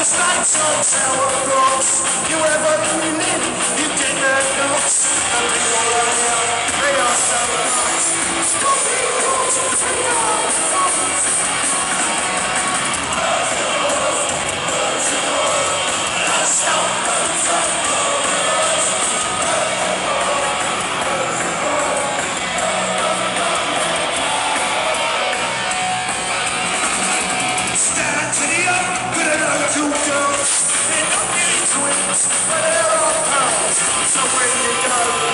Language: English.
Just like some sour cross, you ever been in, you get their knocks. And people around, they are so nice. Stop being caught, we are fast. Stand to the up, good enough to girls. They're not really twins, but they're all pals. So when you go,